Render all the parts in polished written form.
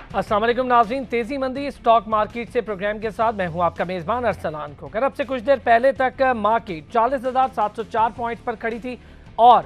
अस्सलाम वालेकुम नाज़रीन, तेज़ी मंदी स्टॉक मार्केट से प्रोग्राम के साथ मैं हूं आपका मेज़बान अरसलान खोकर। अब से कुछ देर पहले तक मार्केट 40,704 पॉइंट्स पर खड़ी थी और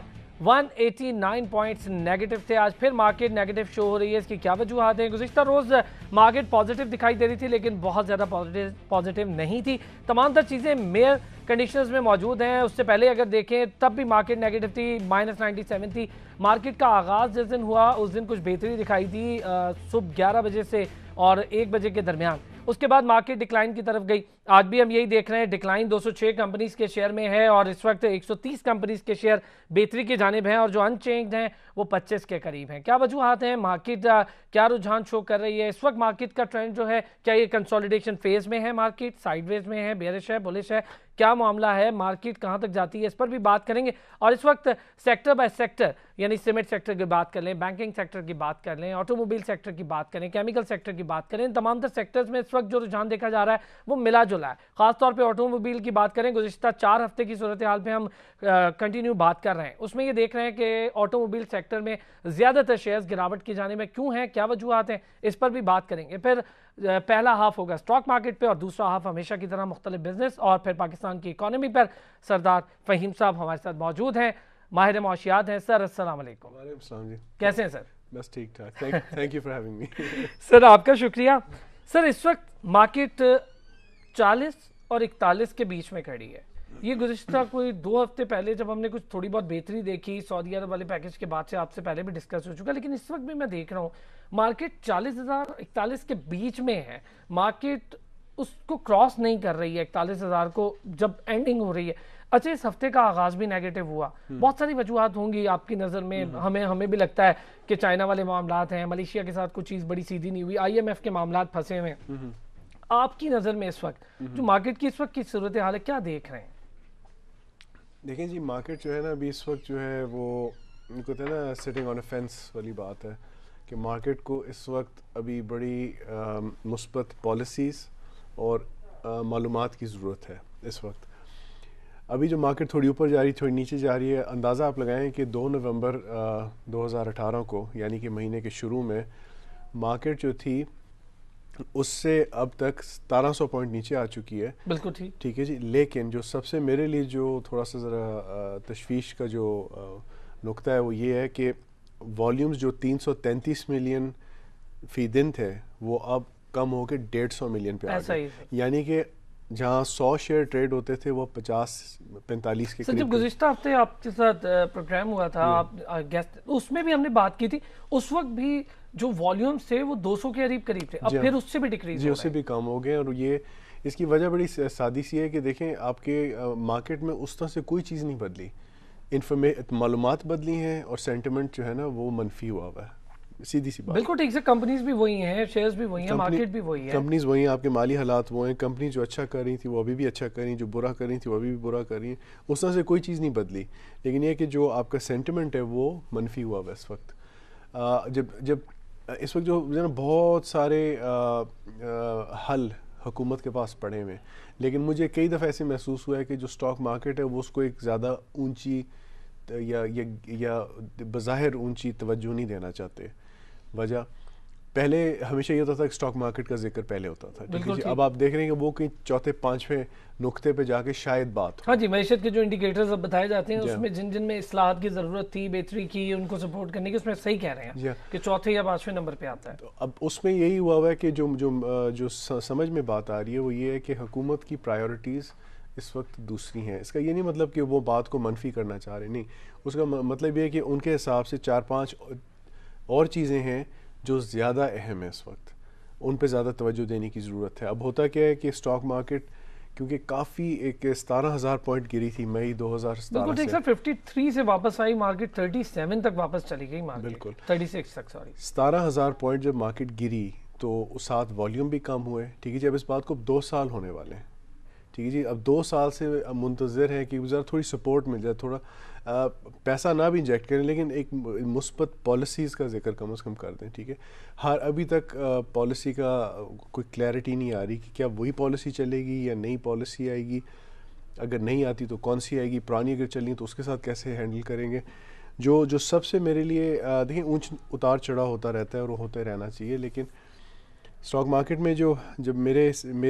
189 पॉइंट्स नेगेटिव थे। आज फिर मार्केट नेगेटिव शो हो रही है। इसकी क्या वजूहत हैं? गुज़िश्ता रोज़ मार्केट पॉजिटिव दिखाई दे रही थी लेकिन बहुत ज़्यादा पॉजिटिव नहीं थी। तमाम तर चीज़ें मेयर कंडीशंस में मौजूद हैं। उससे पहले अगर देखें तब भी मार्केट नेगेटिव थी, -97 थी। मार्केट का आगाज़ जिस दिन हुआ उस दिन कुछ बेहतरी दिखाई दी सुबह 11 बजे से और 1 बजे के दरमियान। उसके बाद मार्केट डिक्लाइन की तरफ गई। आज भी हम यही देख रहे हैं, डिक्लाइन 206 कंपनीज के शेयर में है और इस वक्त 130 कंपनीज के शेयर बेहतरी की जानिब हैं और जो अनचेंज्ड हैं वो 25 के करीब हैं। क्या वजूहत हैं? मार्केट क्या रुझान शो कर रही है इस वक्त? मार्केट का ट्रेंड जो है, क्या ये कंसोलिडेशन फेज में है, मार्केट साइडवेज में है, बेयरिश है, बुलिश है, क्या मामला है, मार्केट कहां तक जाती है, इस पर भी बात करेंगे। और इस वक्त सेक्टर बाय सेक्टर, यानी सीमेंट सेक्टर की बात कर लें, बैंकिंग सेक्टर की बात कर लें, ऑटोमोबाइल सेक्टर की बात करें, केमिकल सेक्टर की बात करें, तमाम तर सेक्टर्स में इस वक्त जो रुझान देखा जा रहा है वो मिला जुला है। खासतौर पर ऑटोमोबाइल की बात करें, गुज़िश्ता 4 हफ्ते की सूरत हाल पे हम कंटिन्यू बात कर रहे हैं, उसमें ये देख रहे हैं कि ऑटोमोबाइल सेक्टर में ज़्यादातर शेयर्स गिरावट की जाने में क्यों हैं, क्या वजूहत हैं, इस पर भी बात करेंगे। फिर पहला हाफ होगा स्टॉक मार्केट पे और दूसरा हाफ हमेशा की तरह मुख्तलिफ बिजनेस और फिर पाकिस्तान की इकॉनमी पर। सरदार फ़हीम साहब हमारे साथ मौजूद हैं, माहिर मौशियात हैं। सर अस्सलाम वालेकुम। वालेकुम सलाम जी, कैसे हैं सर? बस ठीक ठाक, thank you for having me. Sir आपका शुक्रिया। सर इस वक्त मार्केट 40 और 41 के बीच में खड़ी है। ये गुज़िश्ता कोई 2 हफ्ते पहले जब हमने कुछ थोड़ी बहुत बेहतरी देखी सऊदी अरब वाले पैकेज के बाद से, आपसे पहले भी डिस्कस हो चुका, लेकिन इस वक्त भी मैं देख रहा हूँ मार्केट 40,000 41 के बीच में है। मार्केट उसको क्रॉस नहीं कर रही है 41,000 को जब एंडिंग हो रही है। अच्छा, इस हफ्ते का आगाज भी नेगेटिव हुआ, बहुत सारी वजूहत होंगी आपकी नज़र में। हमें भी लगता है कि चाइना वाले मामलात हैं, मलेशिया के साथ कुछ चीज़ बड़ी सीधी नहीं हुई, IMF के मामलात फंसे हुए हैं। आपकी नज़र में इस वक्त जो मार्केट की इस वक्त की सूरत हाल है, क्या देख रहे हैं? देखें जी, मार्केट जो है ना अभी इस वक्त जो है वो उनको कहते हैं ना सिटिंग ऑन अ फेंस वाली बात है कि मार्केट को इस वक्त अभी बड़ी मुस्बत पॉलिसीज़ और मालूमात की ज़रूरत है। इस वक्त अभी जो मार्केट थोड़ी ऊपर जा रही थोड़ी नीचे जा रही है। अंदाज़ा आप लगाएं कि 2 नवंबर 2018 को, यानी कि महीने के शुरू में मार्केट जो थी उससे अब तक 1700 पॉइंट नीचे आ चुकी है। बिल्कुल ठीक है जी। लेकिन जो सबसे मेरे लिए जो थोड़ा सा ज़रा तशवीश का जो नुक्ता है वो ये है कि वॉल्यूम्स जो 333 मिलियन फ़ी दिन थे वो अब कम होकर 150 मिलियन पे आ गए। यानी कि जहाँ 100 शेयर ट्रेड होते थे वो 50-45 के करीब। जब गुज़िश्ता हफ्ते आपके साथ प्रोग्राम हुआ था, आप गेस्ट, उसमें भी हमने बात की थी, उस वक्त भी जो वॉल्यूम्स थे वो 200 के करीब थे, अब फिर उससे भी डिक्रीज जी, उससे भी कम हो गए। और ये इसकी वजह बड़ी सादी सी है कि देखें आपके मार्केट में उस तरह से कोई चीज़ नहीं बदली, मालूमात बदली हैं और सेंटिमेंट जो है ना वो मनफी हुआ है। सीधी सी बात। बिल्कुल ठीक से, कंपनीज भी वही हैं, शेयर्स भी वही हैं, मार्केट भी वही है, कंपनीज वही हैं, आपके माली हालात वो हैं। कंपनी जो अच्छा कर रही थी वो अभी भी अच्छा कर रही हैं, जो बुरा कर रही थी वो अभी भी बुरा कर रही हैं। उस तरह से कोई चीज़ नहीं बदली, लेकिन ये कि जो आपका सेंटिमेंट है वो मनफी हुआ है इस वक्त। जब इस वक्त जो है ना बहुत सारे हल हुकूमत के पास पड़े हुए, लेकिन मुझे कई दफ़ा ऐसे महसूस हुआ है कि जो स्टॉक मार्केट है वो उसको एक ज़्यादा ऊंची या बज़ाहिर ऊंची तवज्जो नहीं देना चाहते। वजह पहले हमेशा ये होता था कि स्टॉक मार्केट का जिक्र पहले होता था, ठीक है जी। अब आप देख रहे हैं कि वो कहीं चौथे पांचवें नुक्ते पे जाके शायद बात हो। हाँ जी, मैशत के जो इंडिकेटर्स अब बताए जाते हैं उसमें जिन में इस्लाहात की ज़रूरत थी, बेहतरी की, उनको सपोर्ट करने की, उसमें सही कह रहे हैं कि चौथे या पांचवें नंबर पे आता है। तो अब उसमें यही हुआ है कि जो समझ में बात आ रही है वो ये है कि हुकूमत की प्रायोरिटीज़ इस वक्त दूसरी हैं। इसका ये नहीं मतलब कि वो बात को मनफी करना चाह रहे, नहीं, उसका मतलब ये है कि उनके हिसाब से 4-5 और चीज़ें हैं जो ज़्यादा अहम है इस वक्त, उन पे ज़्यादा तवज्जो देने की ज़रूरत है। अब होता क्या है कि स्टॉक मार्केट क्योंकि काफ़ी एक 17,000 पॉइंट गिरी थी मई 2017 से, 53 से वापस आई मार्केट, 37 तक वापस चली गई मार्केट, बिल्कुल 36 तक, सॉरी 17,000 पॉइंट जब मार्केट गिरी तो उस साथ वॉल्यूम भी कम हुए। ठीक है जी। अब इस बात को 2 साल होने वाले हैं, ठीक है जी। अब 2 साल से मुंतज़र है कि ज़रा थोड़ी सपोर्ट मिल जाए, थोड़ा पैसा ना भी इंजेक्ट करें लेकिन एक मुस्बत पॉलिसीज़ का जिक्र कम से कम कर दें, ठीक है। हर अभी तक पॉलिसी का कोई क्लैरिटी नहीं आ रही कि क्या वही पॉलिसी चलेगी या नई पॉलिसी आएगी, अगर नहीं आती तो कौन सी आएगी, पुरानी अगर चली तो उसके साथ कैसे हैंडल करेंगे। जो सबसे मेरे लिए देखिए ऊंच उतार चढ़ाव होता रहता है और वो होते रहना चाहिए, लेकिन اسٹاک مارکیٹ میں جب میرے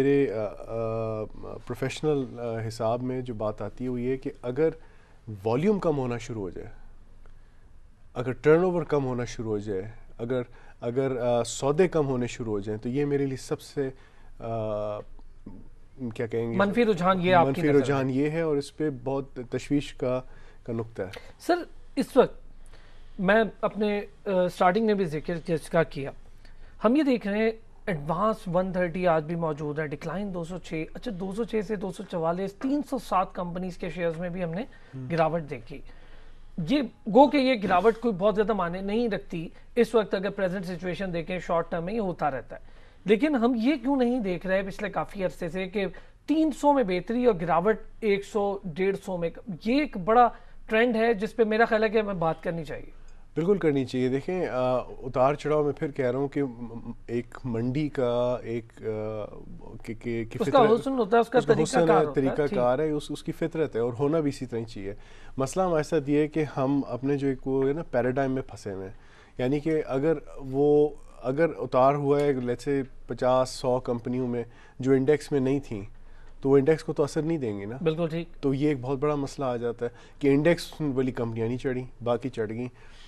پروفیشنل حساب میں جو بات آتی ہے وہ یہ کہ اگر والیوم کم ہونا شروع ہو جائے، اگر ٹرن اوور کم ہونا شروع ہو جائے، اگر سودے کم ہونے شروع ہو جائیں، تو یہ میرے لیے سب سے کیا کہیں گے منفی رجحان یہ ہے، اور اس پہ بہت تشویش کا نقطہ ہے. سر اس وقت میں اپنے سٹارٹنگ میں بھی ذکر جس کا کیا، ہم یہ دیکھ رہے ہیں ایڈوانس 130 آج بھی موجود ہے، ڈکلائن 206. اچھا 206 سے 244 307 کمپنیز کے شیئرز میں بھی ہم نے گراوٹ دیکھی. یہ گو کہ یہ گراوٹ کوئی بہت زیادہ معنی نہیں رکھتی اس وقت، اگر پریزنٹ سچویشن دیکھیں شارٹ ٹرم میں یہ ہوتا رہتا ہے، لیکن ہم یہ کیوں نہیں دیکھ رہے پچھلے کافی عرصے سے کہ 300 میں بہتری اور گراوٹ 100 150 میں؟ یہ ایک بڑا ٹرینڈ ہے جس پہ میرا خیال ہے کہ ہمیں بات کرنی چاہیے. بالکل کرنی چاہیے. دیکھیں اتار چڑھاؤ میں پھر کہہ رہا ہوں کہ ایک منڈی کا ایک اس کا حسن ہوتا ہے، اس کا طریقہ کار ہے، اس کی فطرت ہے، اور ہونا بھی اسی طرح چاہیے. مسئلہ ہمارے ساتھ یہ ہے کہ ہم اپنے جو ایک وہ ہے نا پیراڈائم میں پھنسے ہوئے ہیں. یعنی کہ اگر اتار ہوا ہے لیٹس سے 50-100 کمپنیوں میں جو انڈیکس میں نہیں تھیں، تو وہ انڈیکس کو تو اثر نہیں دیں گے نا. بالکل ٹھیک. تو یہ ایک بہت بڑا مسئلہ آ جاتا ہے کہ انڈیکس والی کمپنیاں نہیں چڑھیں، باقی چڑھ گئیں.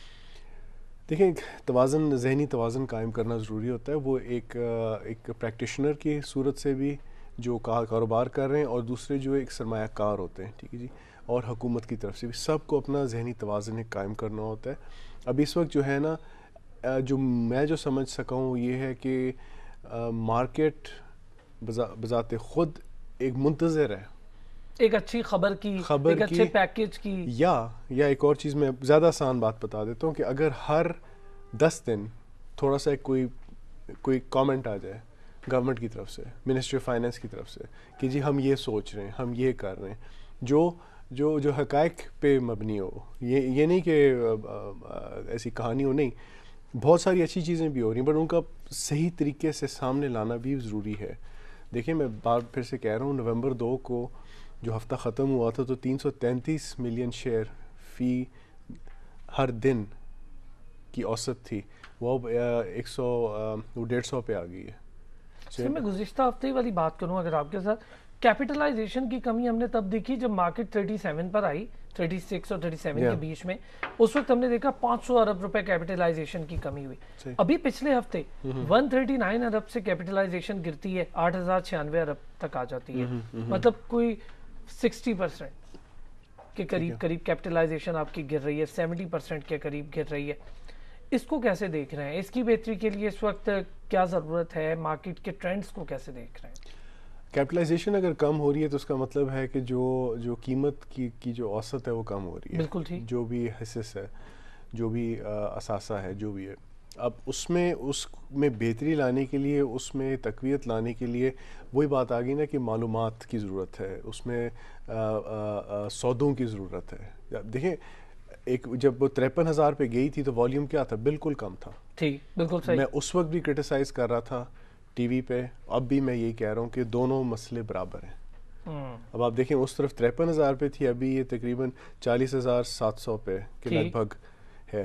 دیکھیں ذہنی توازن قائم کرنا ضروری ہوتا ہے. وہ ایک پریکٹیشنر کی صورت سے بھی جو کاروبار کر رہے ہیں، اور دوسرے جو ایک سرمایہ کار ہوتے ہیں، ٹھیک ہے جی، اور حکومت کی طرف سے بھی سب کو اپنا ذہنی توازن قائم کرنا ہوتا ہے. اب اس وقت جو ہے نا جو میں جو سمجھ سکا ہوں یہ ہے کہ مارکیٹ بذات خود ایک منتظر ہے ایک اچھی خبر کی، ایک اچھے پیکیج کی، یا ایک اور چیز میں زیادہ آسان بات بتا دیتا ہوں کہ اگر ہر 10 دن تھوڑا سا کوئی کامنٹ آ جائے گورنمنٹ کی طرف سے، منسٹری آف فائنینس کی طرف سے کہ جی ہم یہ سوچ رہے ہیں، ہم یہ کر رہے ہیں، جو حقائق پہ مبنی ہو، یہ نہیں کہ ایسی کہانی ہو، نہیں، بہت ساری اچھی چیزیں بھی ہو رہی ہیں، بٹ ان کا صحیح طریقے سے سامنے لانا بھی ضروری ہے. دیکھیں میں بات پھر سے کہہ رہا ہوں، نومبر 2 کو جو ہفتہ ختم ہوا تھا تو 333 ملین شیئر فی ہر دن کی اوسط تھی، وہ اب 150 پہ آ گئی ہے. سر میں گزشتہ ہفتے والی بات کروں اگر آپ کے ساتھ، کیپٹلائزیشن کی کمی ہم نے تب دیکھی جب مارکیٹ 37 پر آئی، 36 اور 37 کے بیچ میں. اس وقت ہم نے دیکھا 500 ارب روپے کیپٹلائزیشن کی کمی ہوئی. ابھی پچھلے ہفتے 139 ارب سے کیپٹلائزیشن گرتی ہے، 8096 ارب تک آ جاتی ہے. مطلب کوئی 60% کے قریب کیپٹلائزیشن آپ کی گر رہی ہے، 70% کے قریب گر رہی ہے. اس کو کیسے دیکھ رہے ہیں؟ اس کی بہتری کے لیے اس وقت کیا ضرورت ہے؟ مارکیٹ کے ٹرینڈز کو کیسے دیکھ رہے ہیں؟ کیپٹلائزیشن اگر کم ہو رہی ہے تو اس کا مطلب ہے کہ جو قیمت کی جو اوسط ہے وہ کم ہو رہی ہے. بالکل ٹھیک. جو بھی حصص ہے، جو بھی اثاثہ ہے، جو بھی ہے، اب اس میں بہتری لانے کے لیے، اس میں تقویت لانے کے لیے وہی بات آ گئی نا کہ معلومات کی ضرورت ہے، اس میں سودوں کی ضرورت ہے. دیکھیں جب وہ 53,000 پہ گئی تھی تو والیوم کیا تھا؟ بالکل کم تھا. ٹھیک، بالکل صحیح. میں اس وقت بھی کرٹیسائز کر رہا تھا ٹی وی پہ، اب بھی میں یہی کہہ رہا ہوں کہ دونوں مسئلے برابر ہیں. اب آپ دیکھیں اس طرف 53,000 پہ تھی، ابھی یہ تقریباً 40,700 پہ کے لگ بھگ ہے.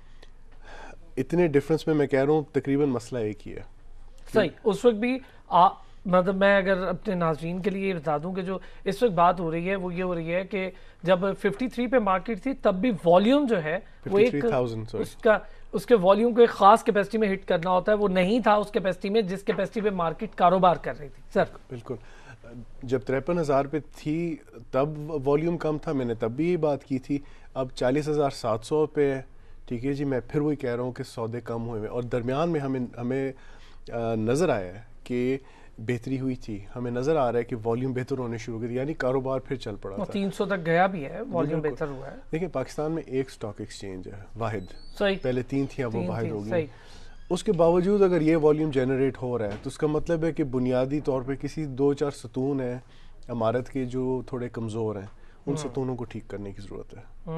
اتنے ڈفرنس میں کہہ رہا ہوں تقریباً مسئلہ ایک ہی ہے. صحیح. اس وقت بھی مطلب میں اگر اپنے ناظرین کے لیے بتا دوں کہ جو اس وقت بات ہو رہی ہے وہ یہ ہو رہی ہے کہ جب 53 پہ مارکیٹ تھی تب بھی والیوم جو ہے وہ ایک اس کے والیوم کو ایک خاص کیپیسٹی میں ہٹ کرنا ہوتا ہے، وہ نہیں تھا اس کیپیسٹی میں جس کیپیسٹی پہ مارکیٹ کاروبار کر رہی تھی. سر بالکل جب 53,000 پہ تھی تب والیوم کم تھا، میں نے تب بھی یہ بات کی تھی. اب 40,700 پہ ہے، ٹھیک ہے جی. میں پھر وہی کہہ رہا ہوں کہ سودے کم ہوئے ہیں، اور درمیان میں ہمیں نظر آیا ہے کہ بہتری ہوئی تھی. ہمیں نظر آ رہا ہے کہ والیوم بہتر ہونے شروع ہو گئی، یعنی کاروبار پھر چل پڑا تھا. 300 تک گیا بھی ہے، والیوم بہتر ہوا ہے. دیکھیں پاکستان میں ایک سٹاک ایکسچینج ہے واحد، صحیح. پہلے 3 تھی، اب وہ واحد ہو گئی. اس کے باوجود اگر یہ والیوم جنریٹ ہو رہا ہے تو اس کا مطلب ہے کہ بنیادی طور پہ کسی 2-4 ستون ہیں عمارت کے جو تھوڑے کمزور ہیں، ان ستونوں کو ٹھیک کرنے کی ضرورت ہے.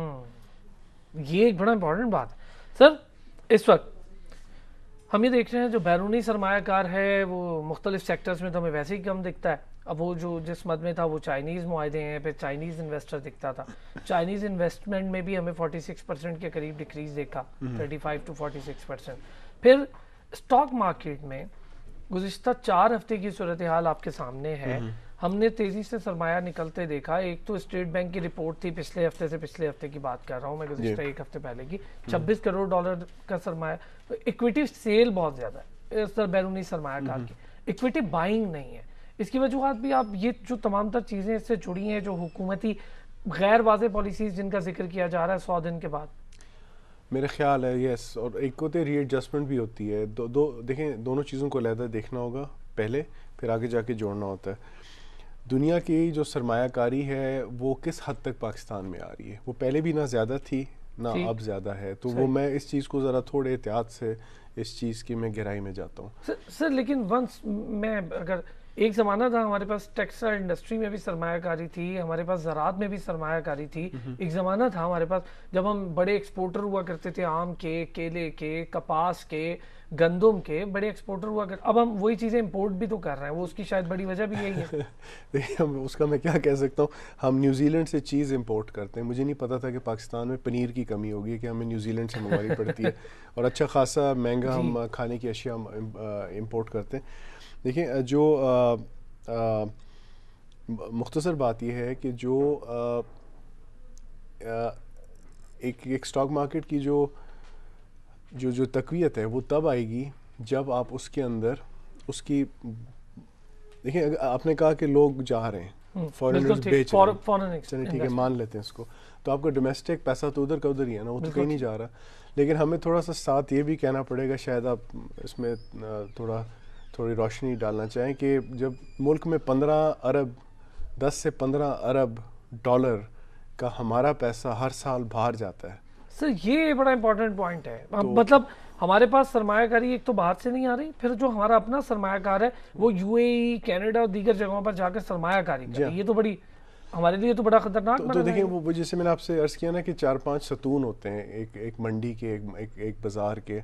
یہ ایک بڑا امپورٹنٹ بات ہے. سر اس وقت ہم یہ دیکھ رہے ہیں جو بیرونی سرمایہ کار ہے وہ مختلف سیکٹرز میں تو ہمیں ویسے ہی کم دکھتا ہے. اب وہ جو جس مد میں تھا وہ چائنیز معاہدے ہیں، پھر چائنیز انویسٹر دکھتا تھا. چائنیز انویسٹمنٹ میں بھی ہمیں 46% کے قریب ڈکریز دیکھا، 35 to 46%. پھر اسٹاک مارکیٹ میں گزشتہ 4 ہفتے کی صورتحال آپ کے سامنے ہے. ہم نے تیزی سے سرمایہ نکلتے دیکھا. ایک تو اسٹیٹ بینک کی رپورٹ تھی پچھلے ہفتے کی بات کر رہا ہوں میں, گزشتہ 1 ہفتے پہلے کی, 26 کروڑ ڈالر کا سرمایہ. ایکویٹی سیل بہت زیادہ ہے سر, بیرونی سرمایہ کار کی ایکویٹی بائنگ نہیں ہے. اس کی وجوہات بھی آپ, یہ جو تمام تر چیزیں اس سے جڑی ہیں, جو حکومتی غیر واضح پالیسیز جن کا ذکر کیا جا رہا ہے 100 دن کے بعد, میرا خیال ہے یس. اور ایک ہوتے ری ایڈجسٹمنٹ بھی ہوتی ہے. دیکھیں دونوں چیزوں کو علیحدہ دیکھنا ہوگا پہلے, پھر آگے جا کے جوڑنا ہوتا ہے. دنیا کی جو سرمایہ کاری ہے وہ کس حد تک پاکستان میں آ رہی ہے. وہ پہلے بھی نہ زیادہ تھی نہ اب زیادہ ہے. تو وہ میں اس چیز کو ذرا تھوڑے احتیاط سے اس چیز کی میں گہرائی میں جاتا ہوں سر. لیکن ونس میں اگر ایک زمانہ تھا ہمارے پاس ٹیکسٹائل انڈسٹری میں بھی سرمایہ کاری تھی, ہمارے پاس زراعت میں بھی سرمایہ کاری تھی. ایک زمانہ تھا ہمارے پاس جب ہم بڑے ایکسپورٹر ہوا کرتے تھے, آم کے, کیلے کے, کپاس کے, گندم کے بڑے ایکسپورٹر ہوا کرتے. اب ہم وہی چیزیں امپورٹ بھی تو کر رہے ہیں, وہ اس کی شاید بڑی وجہ بھی یہی ہے. دیکھیں اس کا میں کیا کہہ سکتا ہوں, ہم نیوزی لینڈ سے چیز امپورٹ کرتے ہیں. مجھے نہیں پتا تھا کہ پاکستان میں پنیر کی کمی ہوگی کہ ہمیں نیوزی لینڈ سے منگوانی پڑتی ہے, اور اچھا خاصا مہنگا ہم کھانے کی اشیاء امپورٹ کرتے ہیں. دیکھیں جو مختصر بات یہ ہے کہ جو ایک اسٹاک مارکیٹ کی جو تقویت ہے وہ تب آئے گی جب آپ اس کے اندر اس کی, دیکھیں آپ نے کہا کہ لوگ جا رہے ہیں فارنرز بیچ رہے ہیں, چلیں ٹھیک ہے مان لیتے ہیں اس کو, تو آپ کا ڈومیسٹک پیسہ تو ادھر کا ادھر ہی ہے نا, وہ تو کہیں نہیں جا رہا. لیکن ہمیں تھوڑا سا ساتھ یہ بھی کہنا پڑے گا, شاید آپ اس میں تھوڑی روشنی ڈالنا چاہیں, کہ جب ملک میں 10 سے 15 ارب ڈالر کا ہمارا پیسہ ہر سال باہر جاتا ہے. سر یہ بڑا امپورٹنٹ پوائنٹ ہے. مطلب ہمارے پاس سرمایہ کاری ایک تو باہر سے نہیں آ رہی, پھر جو ہمارا اپنا سرمایہ کار ہے وہ یو اے ای, کینیڈا اور دیگر جگہوں پر جا کر سرمایہ کاری کر رہی ہے. یہ تو بڑی ہمارے لیے تو بڑا خطرناک بنا. تو دیکھیں وہ جیسے میں نے آپ سے عرض کیا نا کہ 4-5 ستون ہوتے ہیں ایک منڈی کے, ایک بازار کے.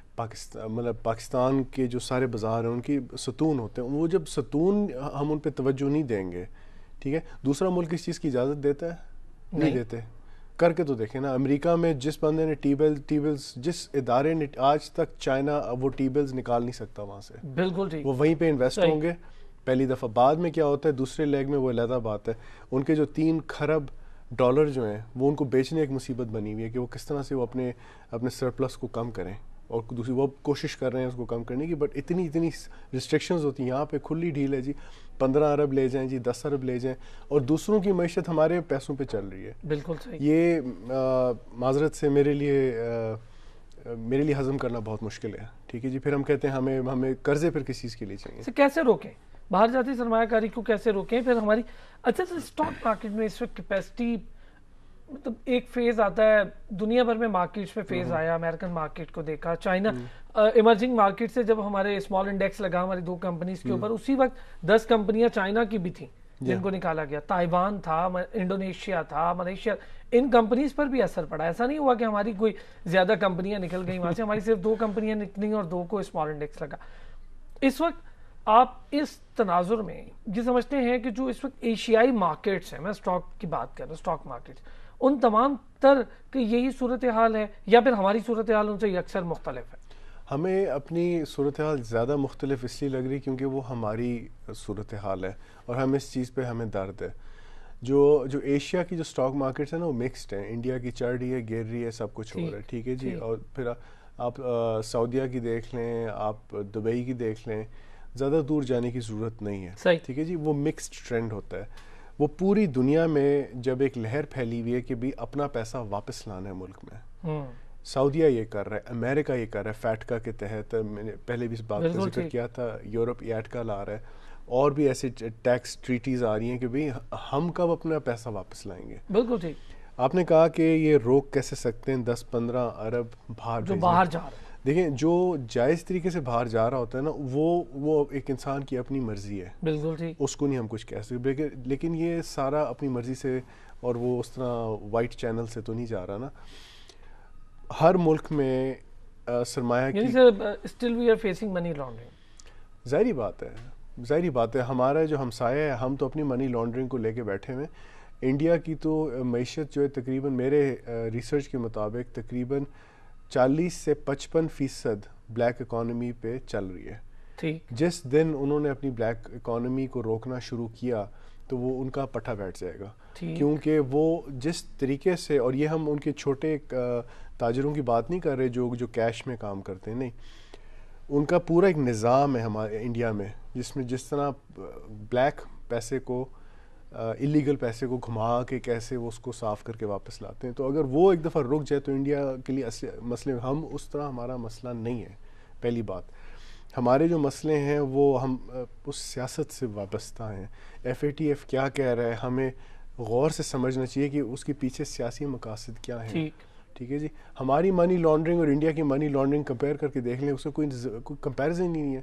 پاکستان کے جو سارے بازار ہیں ان کی ستون ہوتے ہیں. وہ جب ستون ہم ان پہ توجہ نہیں دیں گے, ٹھیک ہے, دوسرا ملک اس چیز کی اجازت دیتا ہے؟ نہیں دیتے. کر کے تو دیکھیں نا, امریکہ میں جس بندے نے ٹی بیلز جس ادارے نے آج تک چائنا وہ ٹی بیلز نکال نہیں سکتا وہاں سے. بالکل ٹھیک. وہ وہیں پہ انویسٹ ہوں گے پہلی دفعہ. بعد میں کیا ہوتا ہے دوسرے لیگ میں, وہ علیحدہ بات ہے. ان کے جو 3 کھرب ڈالر جو ہیں وہ ان کو بیچنے ایک مصیبت بنی ہوئی ہے کہ وہ کس طرح سے وہ اپنے سرپلس کو کم کریں, اور دوسری وہ کوشش کر رہے ہیں اس کو کم کرنے کی. بٹ اتنی ریسٹرکشنز ہوتی ہیں. یہاں پہ کھلی ڈھیل ہے جی, 15 ارب لے جائیں جی, 10 ارب لے جائیں, اور دوسروں کی معیشت ہمارے پیسوں پہ چل رہی ہے. بالکل صحیح. یہ معذرت سے میرے لیے ہضم کرنا بہت مشکل ہے, ٹھیک ہے جی. پھر ہم کہتے ہیں ہمیں قرضے پھر کس چیز کے لیے چاہیے. کیسے روکیں باہر جاتی سرمایہ کاری کو, کیسے روکیں پھر ہماری. اچھا سر, اسٹاک مارکیٹ میں اس وقت کیپیسٹی, مطلب ایک فیز آتا ہے دنیا بھر میں مارکیٹس میں فیز آیا, امریکن مارکیٹ کو دیکھا, چائنا ایمرجنگ مارکیٹ سے جب ہمارے اسمال انڈیکس لگا ہماری 2 کمپنیز کے اوپر, اسی وقت 10 کمپنیاں چائنا کی بھی تھیں جن کو نکالا گیا. تائیوان تھا, انڈونیشیا تھا, ملیشیا, ان کمپنیز پر بھی اثر پڑا. ایسا نہیں ہوا کہ ہماری کوئی زیادہ کمپنیاں نکل گئی وہاں سے, ہماری صرف 2 کمپنیاں نکلی اور 2 کو اسمال انڈیکس لگا. اس وقت آپ اس تناظر میں یہ سمجھتے ہیں کہ جو اس وقت ایشیائی مارکیٹس ہیں, میں اسٹاک کی بات کر رہا ہوں, اسٹاک مارکیٹس, ان تمام تر کہ یہی صورتحال ہے یا پھر ہماری صورتحال ان سے یکسر مختلف ہے؟ ہمیں اپنی صورتحال زیادہ مختلف اس لیے لگ رہی کیونکہ وہ ہماری صورتحال ہے, اور ہم اس چیز پہ ہمیں درد ہے. جو ایشیا کی جو اسٹاک مارکیٹس ہیں نا وہ مکسڈ ہیں. انڈیا کی چڑھ رہی ہے, گر رہی ہے, سب کچھ ہو رہا ہے, ٹھیک ہے جی. اور پھر آپ سعودیہ کی دیکھ لیں, آپ دبئی کی دیکھ لیں, زیادہ دور جانے کی ضرورت نہیں ہے, ٹھیک ہے جی. وہ مکسڈ ٹرینڈ ہوتا ہے. وہ پوری دنیا میں جب ایک لہر پھیلی ہوئی ہے کہ بھی اپنا پیسہ واپس لانا ہے ملک میں, سعودیہ یہ کر رہا ہے, امریکہ یہ کر رہا ہے فیٹکا کے تحت, میں نے پہلے بھی اس بات کا ذکر کیا تھا, یورپ ایٹکا لا رہا ہے, اور بھی ایسے ٹیکس ٹریٹیز آ رہی ہیں کہ بھئی ہم کب اپنا پیسہ واپس لائیں گے. بالکل ٹھیک. آپ نے کہا کہ یہ روک کیسے سکتے ہیں 10-15 ارب باہر جو باہر جا رہے ہیں. دیکھیں جو جائز طریقے سے باہر جا رہا ہوتا ہے نا وہ ایک انسان کی اپنی مرضی ہے, بالکل ٹھیک, اس کو نہیں ہم کچھ کہہ سکتے. لیکن یہ سارا اپنی مرضی سے, اور وہ اس طرح وائٹ چینل سے تو نہیں جا رہا نا. ہر ملک میں سرمایہ کی still we are facing money laundering. ظاہری بات ہے. ہمارا جو ہمسایہ ہے, ہم تو اپنی منی لانڈرنگ کو لے کے بیٹھے ہوئے. انڈیا کی تو معیشت جو ہے تقریباً میرے ریسرچ کے مطابق تقریباً 40 سے 55% بلیک اکانومی پہ چل رہی ہے. ٹھیک. جس دن انہوں نے اپنی بلیک اکانومی کو روکنا شروع کیا تو وہ ان کا پٹھا بیٹھ جائے گا. کیونکہ وہ جس طریقے سے, اور یہ ہم ان کے چھوٹے تاجروں کی بات نہیں کر رہے جو کیش میں کام کرتے ہیں, نہیں, ان کا پورا ایک نظام ہے ہمارے انڈیا میں جس میں جس طرح بلیک پیسے کو, اللیگل پیسے کو گھما کے کیسے وہ اس کو صاف کر کے واپس لاتے ہیں. تو اگر وہ ایک دفعہ رک جائے تو انڈیا کے لیے مسئلے, ہم اس طرح ہمارا مسئلہ نہیں ہے. پہلی بات, ہمارے جو مسئلے ہیں وہ ہم اس سیاست سے وابستہ ہیں. FATF کیا کہہ رہا ہے, ہمیں غور سے سمجھنا چاہیے کہ اس کے پیچھے سیاسی مقاصد کیا ہیں. ٹھیک ہے جی. ہماری منی لانڈرنگ اور انڈیا کی منی لانڈرنگ کمپیئر کر کے دیکھ لیں, اس کا کوئی کمپیریزن نہیں ہے.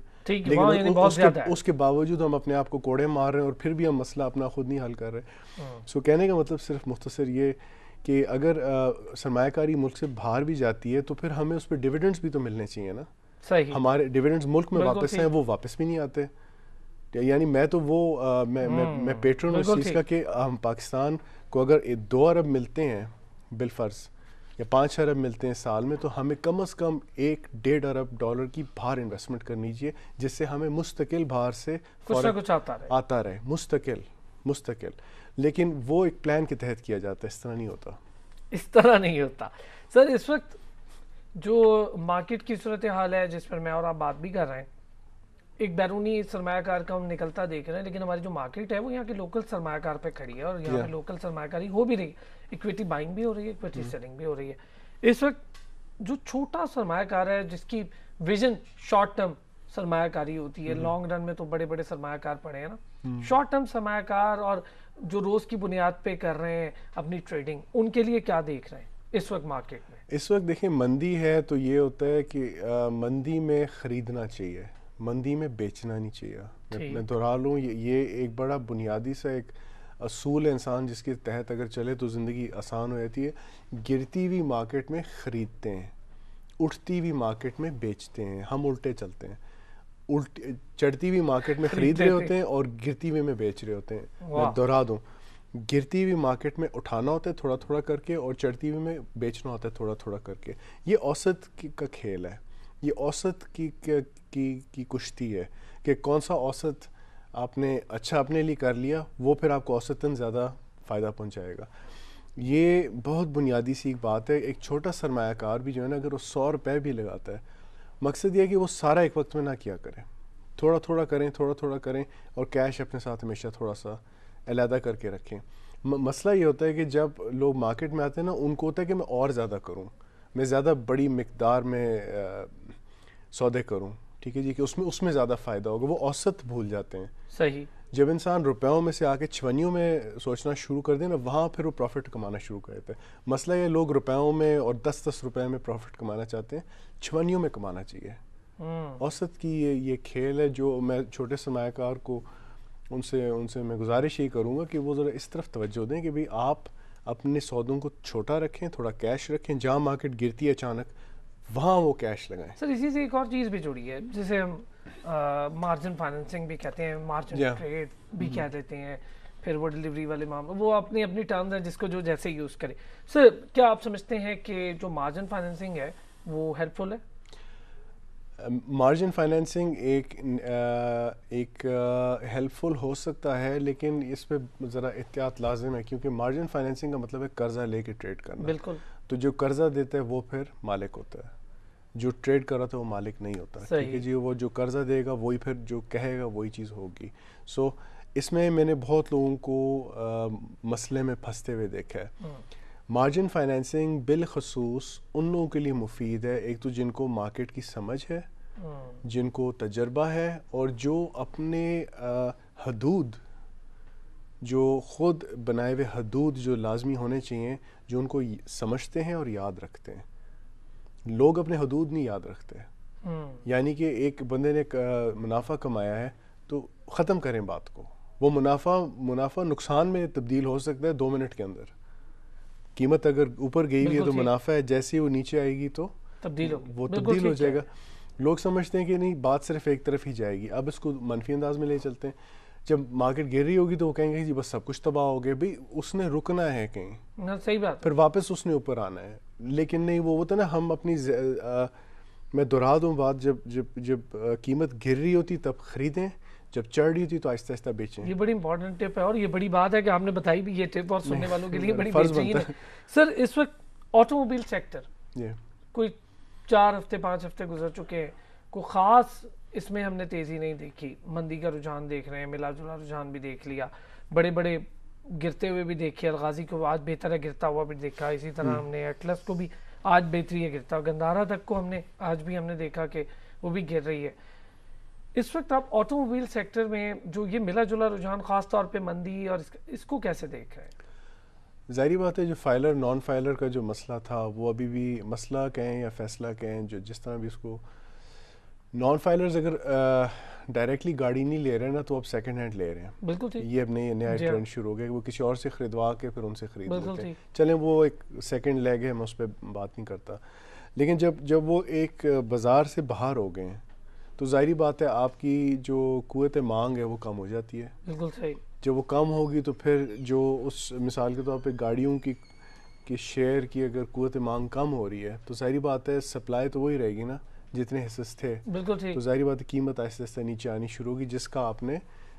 لیکن اس کے باوجود ہم اپنے آپ کو کوڑے مار رہے ہیں اور پھر بھی ہم مسئلہ اپنا خود نہیں حل کر رہے. سو کہنے کا مطلب صرف مختصر یہ کہ اگر سرمایہ کاری ملک سے باہر بھی جاتی ہے تو پھر ہمیں اس پہ ڈیویڈنڈس بھی تو ملنے چاہیے نا. ہمارے ڈیویڈنڈز ملک میں واپس ہیں, وہ واپس بھی نہیں آتے. یعنی میں تو وہ میں پیٹرن اس چیز کا کہ ہم پاکستان کو اگر 2 ارب ملتے ہیں بالفرض یا 5 ارب ملتے ہیں سال میں, تو ہمیں کم از کم $1.5 ارب کی باہر انویسٹمنٹ کرنی چاہیے, جس سے ہمیں مستقل باہر سے کچھ آتا رہے مستقل. لیکن وہ ایک پلان کے تحت کیا جاتا ہے, اس طرح نہیں ہوتا. سر اس وقت جو مارکیٹ کی صورتحال ہے جس پر میں اور آپ بات بھی کر رہے ہیں, ایک بیرونی سرمایہ کار کا ہم نکلتا دیکھ رہے ہیں, لیکن ہماری جو مارکیٹ ہے وہ یہاں کے لوکل سرمایہ کار پہ کھڑی ہے, اور یہاں پہ لوکل سرمایہ کاری ہو بھی رہی ہے, ایکویٹی بائنگ بھی ہو رہی ہے, ایکویٹی سیلنگ بھی ہو رہی ہے. اس وقت جو چھوٹا سرمایہ کار ہے جس کی ویژن شارٹ ٹرم سرمایہ کاری ہوتی ہے, لانگ رن میں تو بڑے بڑے سرمایہ کار پڑے ہیں نا, شارٹ ٹرم سرمایہ کار اور جو روز کی بنیاد پہ کر رہے ہیں اپنی ٹریڈنگ, ان کے لیے کیا دیکھ رہے ہیں اس وقت مارکیٹ میں؟ اس وقت دیکھیں مندی ہے تو یہ ہوتا ہے کہ مندی میں خریدنا چاہیے, مندی میں بیچنا نہیں چاہیے. میں دہرا لوں, یہ ایک بڑا بنیادی سا ایک اصول ہے انسان جس کے تحت اگر چلے تو زندگی آسان ہو جاتی ہے. گرتی ہوئی مارکیٹ میں خریدتے ہیں, اٹھتی ہوئی مارکیٹ میں بیچتے ہیں. ہم الٹے چلتے ہیں, چڑھتی ہوئی مارکیٹ میں خرید رہے ہوتے ہیں اور گرتی ہوئی میں بیچ رہے ہوتے ہیں. میں دہرا دوں, گرتی ہوئی مارکیٹ میں اٹھانا ہوتا ہے تھوڑا تھوڑا کر کے, اور چڑھتی ہوئی میں بیچنا ہوتا ہے تھوڑا تھوڑا کر کے. یہ اوسط کا کھیل ہے, یہ اوسط کی کشتی ہے کہ کون سا اوسط آپ نے اچھا اپنے لیے کر لیا, وہ پھر آپ کو اوسطاً زیادہ فائدہ پہنچائے گا. یہ بہت بنیادی سی ایک بات ہے. ایک چھوٹا سرمایہ کار بھی جو ہے نا, اگر وہ $100 بھی لگاتا ہے, مقصد یہ ہے کہ وہ سارا ایک وقت میں نہ کیا کریں, تھوڑا تھوڑا کریں, اور کیش اپنے ساتھ ہمیشہ تھوڑا سا علیحدہ کر کے رکھیں. مسئلہ یہ ہوتا ہے کہ جب لوگ مارکیٹ میں آتے ہیں نا, ان کو ہوتا ہے کہ میں اور زیادہ کروں, میں زیادہ بڑی مقدار میں سودے کروں. ٹھیک ہے جی, کہ اس میں زیادہ فائدہ ہوگا. وہ اوسط بھول جاتے ہیں. صحیح. جب انسان روپیوں میں سے آ کے چھونیوں میں سوچنا شروع کر دے نا, وہاں پھر وہ پروفٹ کمانا شروع کر دیتے ہیں. مسئلہ یہ, لوگ روپیوں میں اور 10 روپے میں پروفٹ کمانا چاہتے ہیں, چھونیوں میں کمانا چاہیے. اوسط کی یہ کھیل ہے جو میں چھوٹے سرمایہ کار کو ان سے میں گزارش ہی کروں گا کہ وہ ذرا اس طرف توجہ دیں کہ بھئی آپ اپنے سودوں کو چھوٹا رکھیں, تھوڑا کیش رکھیں, جہاں مارکیٹ گرتی ہے اچانک وہاں وہ کیش لگائیں. سر اسی سے ایک اور چیز بھی جڑی ہے جسے ہم مارجن فائننسنگ بھی کہتے ہیں, مارجن ٹریڈ بھی کہہ دیتے ہیں, پھر وہ ڈیلیوری والے معاملے, وہ اپنی ٹرمز ہیں جس کو جو جیسے یوز کرے. سر کیا آپ سمجھتے ہیں کہ جو مارجن فائننسنگ ہے وہ ہیلپ فل ہے؟ مارجن فائنینسنگ ایک ہیلپ فل ہو سکتا ہے, لیکن اس پہ ذرا احتیاط لازم ہے, کیونکہ مارجن فائنینسنگ کا مطلب ہے قرضہ لے کے ٹریڈ کرنا. بالکل. تو جو قرضہ دیتا ہے وہ پھر مالک ہوتا ہے, جو ٹریڈ کر رہا تھا وہ مالک نہیں ہوتا. ٹھیک ہے جی, وہ جو قرضہ دے گا وہی پھر جو کہے گا وہی چیز ہوگی. سو اس میں نے بہت لوگوں کو مسئلے میں پھنستے ہوئے دیکھا ہے. مارجن فائنینسنگ بالخصوص ان لوگوں کے لیے مفید ہے, ایک تو جن کو مارکیٹ کی سمجھ ہے, جن کو تجربہ ہے, اور جو اپنے حدود, جو خود بنائے ہوئے حدود جو لازمی ہونے چاہیے, جو ان کو سمجھتے ہیں اور یاد رکھتے ہیں. لوگ اپنے حدود نہیں یاد رکھتے. یعنی کہ ایک بندے نے منافع کمایا ہے تو ختم کریں بات کو. وہ منافع نقصان میں تبدیل ہو سکتا ہے 2 منٹ کے اندر. قیمت اگر اوپر گئی ہوئی ہے تو منافع ہے, جیسے ہی وہ نیچے آئے گی تو وہ تبدیل ہو جائے گا. لوگ سمجھتے ہیں کہ نہیں, بات صرف ایک طرف ہی جائے گی. اب اس کو منفی انداز میں لے چلتے ہیں, جب مارکیٹ گر رہی ہوگی تو وہ کہیں گے جی بس سب کچھ تباہ ہو گیا. بھئی اس نے رکنا ہے کہیں, صحیح بات, پھر واپس اس نے اوپر آنا ہے. لیکن نہیں, وہ ہوتا ہے نا, ہم اپنی میں دہرا دوں بات، جب جب جب قیمت گر رہی ہوتی تب خریدیں، جب چڑھ رہی ہوتی تو آہستہ آہستہ بیچیں. یہ بڑی امپورٹنٹ ٹپ ہے اور یہ بڑی بات ہے کہ آپ نے بتائی بھی یہ ٹپ، اور سننے والوں کے لیے بڑی فرض بہترین بنتا ہے. سر اس وقت آٹو موبائل سیکٹر کوئی 4 ہفتے 5 ہفتے گزر چکے ہیں، کوئی خاص اس میں ہم نے تیزی نہیں دیکھی. مندی کا رجحان دیکھ رہے ہیں، ملا جلا رجحان بھی دیکھ لیا، بڑے بڑے گرتے ہوئے بھی دیکھے. الغازی کو آج بہتر ہے گرتا ہوا بھی دیکھا، اسی طرح ہم نے ایٹلس کو بھی آج بہتری ہے گرتا، گندھارا تک کو ہم نے آج بھی ہم نے دیکھا کہ وہ بھی گر رہی ہے. اس وقت آپ آٹو موبائل سیکٹر میں جو یہ ملا جلا رجحان خاص طور پہ مندی اور اس کو کیسے دیکھ رہے ہیں؟ ظاہری بات ہے جو فائلر نان فائلر کا جو مسئلہ تھا وہ ابھی بھی مسئلہ کہیں یا فیصلہ کہیں، جو جس طرح بھی اس کو نان فائلرز اگر ڈائریکٹلی گاڑی نہیں لے رہے ہیں نا تو اب سیکنڈ ہینڈ لے رہے ہیں. بالکل ٹھیک. یہ اب نیا ٹرینڈ شروع ہو گیا کہ وہ کسی اور سے خریدوا کے پھر ان سے خرید لیتے ہیں. ٹھیک. چلیں وہ ایک سیکنڈ لیگ ہے، میں اس پہ بات نہیں کرتا، لیکن جب وہ ایک بازار سے باہر ہو گئے ہیں تو ظاہری بات ہے آپ کی جو قوت مانگ ہے وہ کم ہو جاتی ہے. بالکل صحیح. جب وہ کم ہوگی تو پھر جو اس مثال کے طور پہ گاڑیوں کی شیئر کی اگر قوت مانگ کم ہو رہی ہے تو ظاہری بات ہے سپلائی تو وہی رہے گی نا جتنے حصص تھے. بالکل ٹھیک. تو ظاہری بات ہے قیمت آہستہ آہستہ نیچے آنی شروع ہوگی، جس کا آپ نے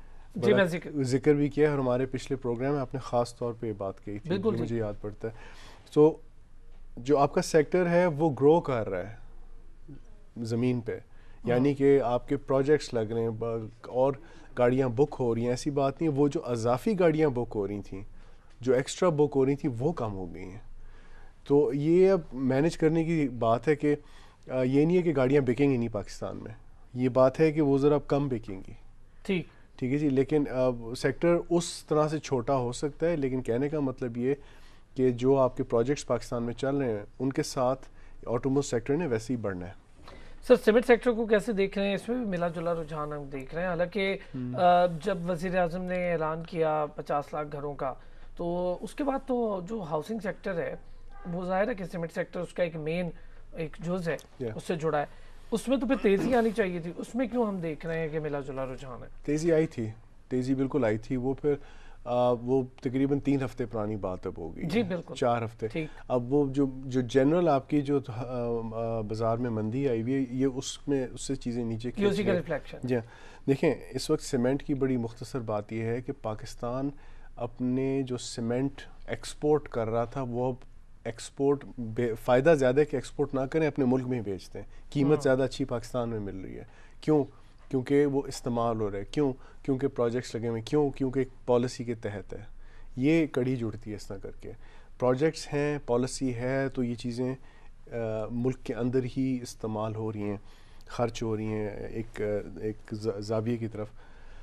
ذکر بھی کیا ہے، اور ہمارے پچھلے پروگرام میں آپ نے خاص طور پہ یہ بات کہی تھی، مجھے یاد پڑتا ہے. سو جو آپ کا سیکٹر ہے وہ گرو کر رہا ہے زمین پہ، یعنی کہ آپ کے پروجیکٹس لگ رہے ہیں اور گاڑیاں بک ہو رہی ہیں. ایسی بات نہیں، وہ جو اضافی گاڑیاں بک ہو رہی تھیں، جو ایکسٹرا بک ہو رہی تھیں وہ کم ہو گئی ہیں. تو یہ اب مینیج کرنے کی بات ہے کہ یہ نہیں ہے کہ گاڑیاں بکیں گی نہیں پاکستان میں، یہ بات ہے کہ وہ ذرا کم بکیں گی. ٹھیک ہے جی. لیکن سیکٹر اس طرح سے چھوٹا ہو سکتا ہے، لیکن کہنے کا مطلب یہ کہ جو آپ کے پروجیکٹس پاکستان میں چل رہے ہیں ان کے ساتھ آٹوموبائل سیکٹر نے ویسے ہی بڑھنا ہے. سر سیمنٹ سیکٹر کو کیسے دیکھ رہے ہیں؟ اس میں بھی ملا جلا رجحان ہم دیکھ رہے ہیں. حالانکہ جب وزیر اعظم نے اعلان کیا 50 لاکھ گھروں کا، تو اس کے بعد تو جو ہاؤسنگ سیکٹر ہے وہ ظاہر ہے کہ سیمنٹ سیکٹر اس کا ایک مین ایک جز ہے، اس سے جڑا ہے. اس میں تو پھر تیزی آنی چاہیے تھی، اس میں کیوں ہم دیکھ رہے ہیں کہ ملا جلا رجحان ہے؟ تیزی آئی تھی، تیزی بالکل آئی تھی. وہ پھر وہ تقریباً 3 ہفتے پرانی بات اب ہوگی. جی بالکل 4 ہفتے. اب وہ جو جنرل آپ کی جو بازار میں مندی آئی ہوئی ہے، یہ اس سے چیزیں نیچے اسی کا ریفلیکشن. جی دیکھیں اس وقت سیمنٹ کی بڑی مختصر بات یہ ہے کہ پاکستان اپنے جو سیمنٹ ایکسپورٹ کر رہا تھا وہ اب ایکسپورٹ فائدہ زیادہ ہے کہ ایکسپورٹ نہ کریں، اپنے ملک میں ہی بیچتے ہیں. قیمت زیادہ اچھی پاکستان میں مل رہی ہے. کیوں؟ کیونکہ وہ استعمال ہو رہا ہے. کیوں؟ کیونکہ پروجیکٹس لگے ہوئے. کیوں؟ کیونکہ ایک پالیسی کے تحت ہے. یہ کڑی جڑتی ہے اس طرح کر کے. پروجیکٹس ہیں، پالیسی ہے، تو یہ چیزیں ملک کے اندر ہی استعمال ہو رہی ہیں، خرچ ہو رہی ہیں ایک زاویے کی طرف.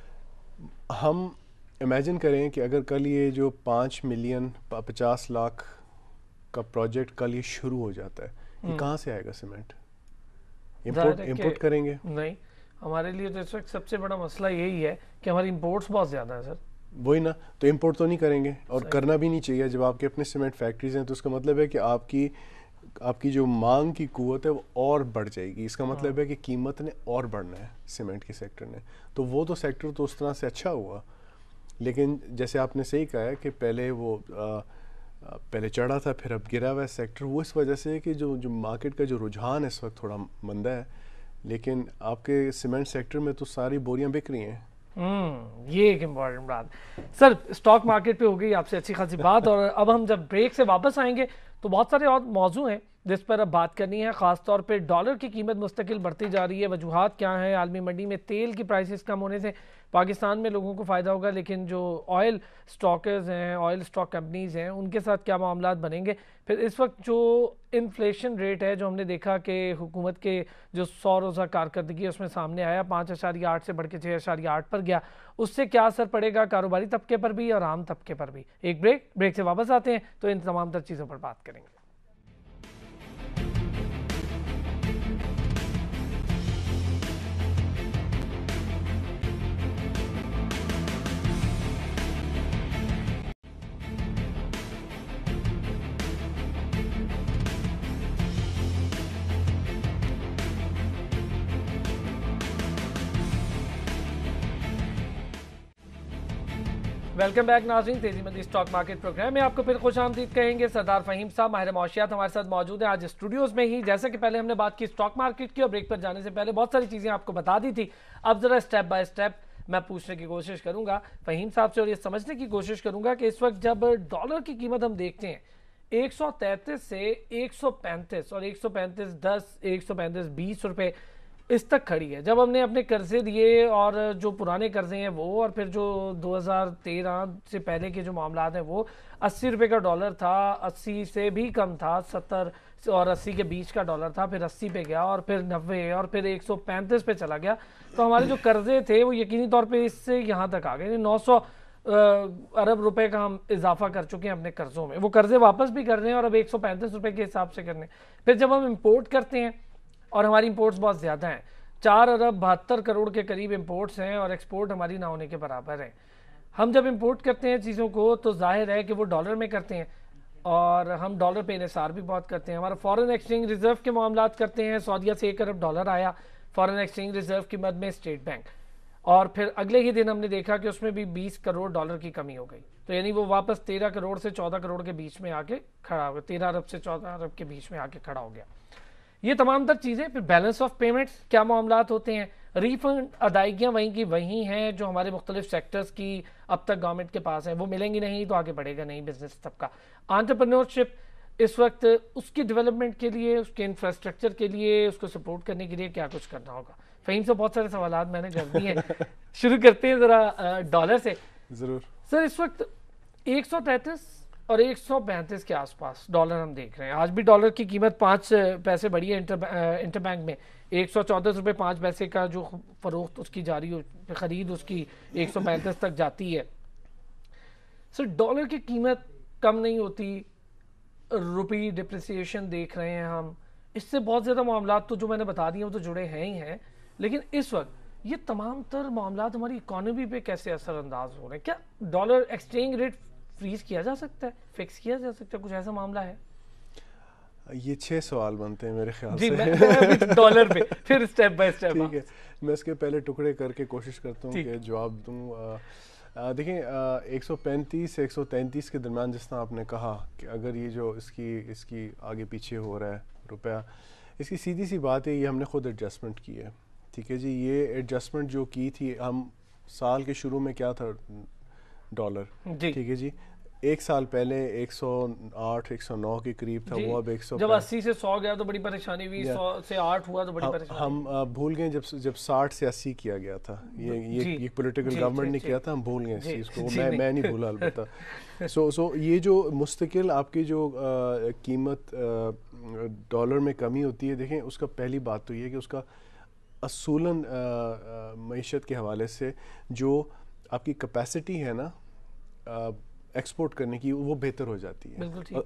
ہم امیجن کریں کہ اگر کل یہ جو 5 ملین 50 لاکھ کا پروجیکٹ کل یہ شروع ہو جاتا ہے، یہ کہاں سے آئے گا سیمنٹ؟ امپورٹ کریں گے؟ نہیں، ہمارے لیے تو اس وقت سب سے بڑا مسئلہ یہی ہے کہ ہماری امپورٹس بہت زیادہ ہیں سر. وہی نا، تو امپورٹ تو نہیں کریں گے اور کرنا بھی نہیں چاہیے. جب آپ کے اپنے سیمنٹ فیکٹریز ہیں تو اس کا مطلب ہے کہ آپ کی جو مانگ کی قوت ہے وہ اور بڑھ جائے گی. اس کا مطلب ہے کہ قیمت نے اور بڑھنا ہے سیمنٹ کے سیکٹر نے. تو وہ تو سیکٹر تو اس طرح سے اچھا ہوا، لیکن جیسے آپ نے صحیح کہا ہے کہ پہلے چڑھا تھا پھر اب گرا ہوا ہے سیکٹر. وہ اس وجہ سے کہ جو مارکیٹ کا جو رجحان ہے اس وقت تھوڑا مندہ ہے، لیکن آپ کے سیمنٹ سیکٹر میں تو ساری بوریاں بک رہی ہیں. یہ ایک امپورٹنٹ بات. سر اسٹاک مارکیٹ پہ ہو گئی آپ سے اچھی خاصی بات، اور اب ہم جب بریک سے واپس آئیں گے تو بہت سارے اور موضوع ہیں جس پر اب بات کرنی ہے. خاص طور پہ ڈالر کی قیمت مستقل بڑھتی جا رہی ہے، وجوہات کیا ہیں؟ عالمی منڈی میں تیل کی پرائسز کم ہونے سے پاکستان میں لوگوں کو فائدہ ہوگا، لیکن جو آئل سٹاکرز ہیں، آئل سٹاک کمپنیز ہیں، ان کے ساتھ کیا معاملات بنیں گے؟ پھر اس وقت جو انفلیشن ریٹ ہے جو ہم نے دیکھا کہ حکومت کے جو 100 روزہ کارکردگی ہے اس میں سامنے آیا 5.8 سے بڑھ کے 6.8 پر گیا، اس سے کیا اثر پڑے گا کاروباری طبقے پر بھی اور عام طبقے پر بھی؟ ایک بریک سے واپس آتے ہیں تو ان تمام تر چیزوں پر بات کریں گے. वेलकम बैक नाज़रीन, तेजी मंदी स्टॉक मार्केट प्रोग्राम में आपको फिर खुश आमदीद कहेंगे। सरदार फहीम साहब माहिर मौशियात हमारे साथ मौजूद हैं आज स्टूडियोज़ में ही। जैसे कि पहले हमने बात की स्टॉक मार्केट की और ब्रेक पर जाने से पहले बहुत सारी चीज़ें आपको बता दी थी। अब ज़रा स्टेप बाय स्टेप मैं पूछने की कोशिश करूँगा फहीम साहब से और ये समझने की कोशिश करूँगा कि इस वक्त जब डॉलर की कीमत हम देखते हैं 133 से 135 और 135.10 135.20 रुपये इस तक खड़ी है। जब हमने अपने कर्जे दिए और जो पुराने कर्जे हैं वो और फिर जो 2013 से पहले के जो मामला हैं वो 80 रुपये का डॉलर था, 80 से भी कम था, 70 और 80 के बीच का डॉलर था, फिर 80 पे गया और फिर 90 और फिर 135 पे चला गया। तो हमारे जो कर्जे थे वो यकीनी तौर पे इससे यहाँ तक आ गए। 900 अरब रुपए का हम इजाफा कर चुके हैं अपने कर्जों में। वो कर्जे वापस भी कर रहे हैं और अब 135 रुपये के हिसाब से करने। फिर जब हम इम्पोर्ट करते हैं और हमारी इंपोर्ट्स बहुत ज़्यादा हैं, 4 अरब 72 करोड़ के करीब इंपोर्ट्स हैं और एक्सपोर्ट हमारी ना होने के बराबर है। हम जब इंपोर्ट करते हैं चीज़ों को तो जाहिर है कि वो डॉलर में करते हैं और हम डॉलर पे इन्हिसार भी बहुत करते हैं। हमारा फॉरेन एक्सचेंज रिजर्व के मामलात करते हैं, सऊदीया से 1 अरब डॉलर आया फॉरेन एक्सचेंज रिजर्व की मद में स्टेट बैंक, और फिर अगले ही दिन हमने देखा कि उसमें भी 20 करोड़ डॉलर की कमी हो गई। तो यानी वो वापस 13 करोड़ से 14 करोड़ के बीच में आके खड़ा हो गया, 13 अरब से 14 अरब के बीच में आके खड़ा हो गया। ये तमाम तर चीज़ें। फिर बैलेंस ऑफ पेमेंट्स क्या मामलात होते हैं, रीफंड अदायगियाँ वहीं की वहीं हैं जो हमारे मुख्तलिफ सेक्टर्स की अब तक गवर्नमेंट के पास हैं, वो मिलेंगी नहीं तो आगे बढ़ेगा नहीं बिजनेस तबका। एंटरप्रेन्योरशिप इस वक्त उसकी डेवलपमेंट के लिए, उसके इंफ्रास्ट्रक्चर के लिए, उसको सपोर्ट करने के लिए क्या कुछ करना होगा। फहीम से बहुत सारे सवाल मैंने कर दिए हैं। शुरू करते हैं ज़रा डॉलर से। ज़रूर सर, इस वक्त 133 और 135 के आसपास डॉलर हम देख रहे हैं। आज भी डॉलर की कीमत 5 पैसे बढ़ी है इंटरबैंक में। 114 रुपये 5 पैसे का जो फरोख्त उसकी जारी हो, खरीद उसकी 135 तक जाती है। सर, डॉलर की कीमत कम नहीं होती, रुपी डिप्रिसिएशन देख रहे हैं हम, इससे बहुत ज़्यादा मामला तो जो मैंने बता दिए वो तो जुड़े हैं ही हैं। लेकिन इस वक्त ये तमाम तर मामला हमारी इकॉनमी पे कैसे असरअंदाज हो रहे हैं? क्या डॉलर एक्सचेंज रेट फ्रीज किया जा सकता है, फिक्स किया जा सकता है, कुछ ऐसा मामला है? ये 6 सवाल बनते हैं मेरे ख्याल जी, से। मैं डॉलर पे फिर स्टेप बाय स्टेप। ठीक है, मैं इसके पहले टुकड़े करके कोशिश करता हूँ कि जवाब दूँ। देखें, 135 से 133 के दरमियान जिस तरह आपने कहा कि अगर ये जो इसकी आगे पीछे हो रहा है रुपया, इसकी सीधी सी बात है, ये हमने खुद एडजस्टमेंट की है। ठीक है जी, ये एडजस्टमेंट जो की थी, हम साल के शुरू में क्या था डॉलर, ठीक है जी, 1 साल पहले 108 109 के करीब था, वो अब 100, जब 80 से 100 गया तो बड़ी परेशानी हुई, 100 से 8 हुआ तो बड़ी परेशानी। हम भूल गए जब 60 से 80 किया गया था, ये पॉलिटिकल गवर्नमेंट ने किया था, हम भूल गए इस चीज़ को। मैं नहीं भूला अलबत्ता। सो ये जो मुस्तकिल आपकी जो कीमत डॉलर में कमी होती है, देखें उसका पहली बात तो ये है कि उसका असूलन मईशत के हवाले से जो आपकी कैपेसिटी है ना एक्सपोर्ट करने की, वो बेहतर हो जाती है।